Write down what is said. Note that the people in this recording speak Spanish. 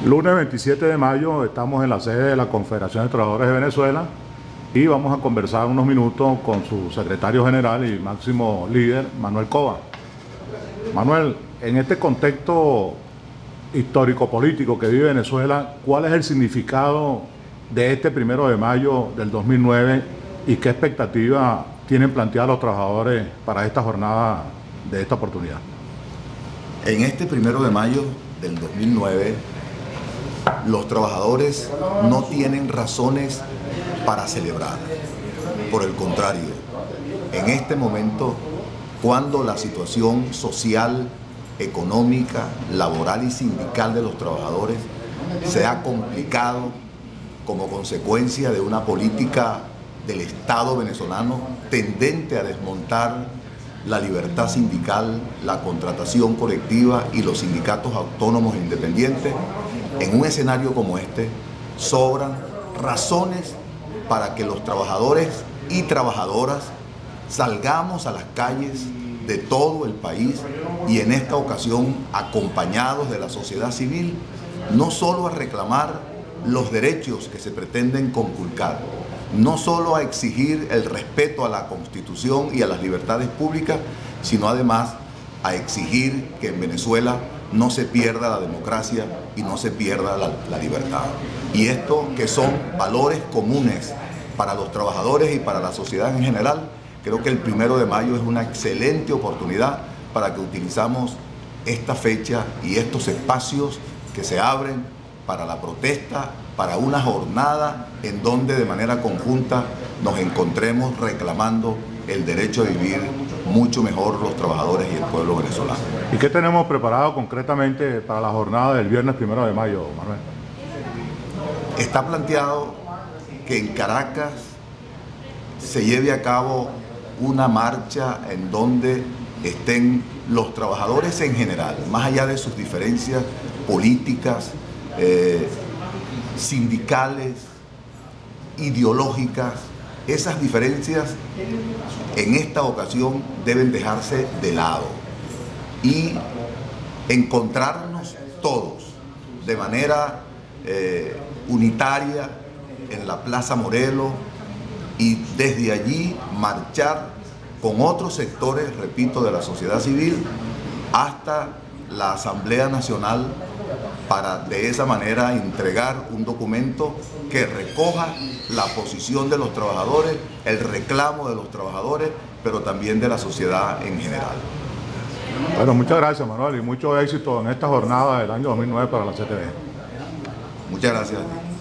Lunes 27 de mayo estamos en la sede de la Confederación de Trabajadores de Venezuela y vamos a conversar unos minutos con su secretario general y máximo líder, Manuel Cova. Manuel, en este contexto histórico-político que vive Venezuela, ¿cuál es el significado de este 1 de mayo del 2009 y qué expectativa tienen planteados los trabajadores para esta jornada de esta oportunidad? En este 1 de mayo del 2009, los trabajadores no tienen razones para celebrar. Por el contrario, en este momento, cuando la situación social, económica, laboral y sindical de los trabajadores se ha complicado como consecuencia de una política del Estado venezolano tendente a desmontar la libertad sindical, la contratación colectiva y los sindicatos autónomos e independientes, en un escenario como este, sobran razones para que los trabajadores y trabajadoras salgamos a las calles de todo el país y en esta ocasión acompañados de la sociedad civil, no solo a reclamar los derechos que se pretenden conculcar, no solo a exigir el respeto a la Constitución y a las libertades públicas, sino además a exigir que en Venezuela no se pierda la democracia y no se pierda la libertad. Y esto, que son valores comunes para los trabajadores y para la sociedad en general, creo que el 1 de mayo es una excelente oportunidad para que utilizamos esta fecha y estos espacios que se abren para la protesta, para una jornada en donde de manera conjunta nos encontremos reclamando el derecho a vivir mucho mejor los trabajadores y el pueblo venezolano. ¿Y qué tenemos preparado concretamente para la jornada del viernes 1 de mayo, Manuel? Está planteado que en Caracas se lleve a cabo una marcha en donde estén los trabajadores en general, más allá de sus diferencias políticas, sindicales, ideológicas. Esas diferencias en esta ocasión deben dejarse de lado y encontrarnos todos de manera unitaria en la Plaza Morelos y desde allí marchar con otros sectores, repito, de la sociedad civil hasta la Asamblea Nacional para de esa manera entregar un documento que recoja la posición de los trabajadores, el reclamo de los trabajadores, pero también de la sociedad en general. Bueno, muchas gracias, Manuel, y mucho éxito en esta jornada del año 2009 para la CTV. Muchas gracias.